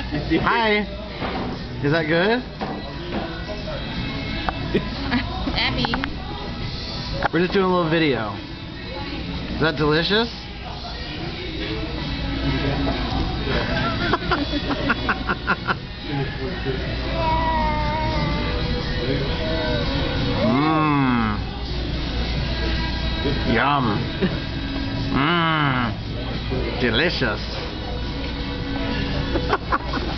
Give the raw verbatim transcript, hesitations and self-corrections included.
Hi. Is that good? Abby. We're just doing a little video. Is that delicious? Mmm. Yum. Mmm. Delicious.